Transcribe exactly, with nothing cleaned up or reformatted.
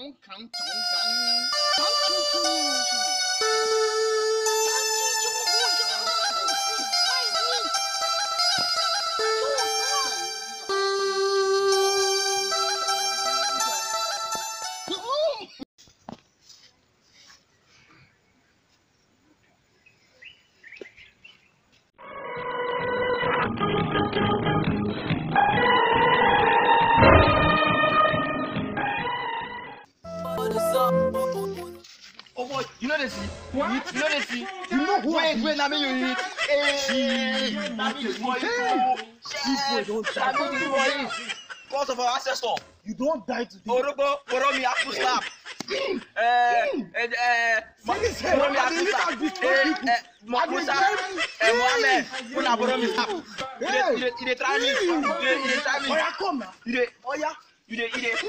Oh boy, you know this? What? You, you know this? You know who? Wait, wait, I mean you eat. Hey, I mean this boy. Hey, don't die. I mean this boy. Because of our ancestor. You don't die today. Orobo, Oromi, Apple slap. Eh, eh, eh. Oromi, Apple slap. Eh, eh. Musa, eh, Mohammed. Kuna Oromi slap. You dey, you dey try me. You dey, you dey try me. Oya, come now. You dey, Oya. you dey, you dey.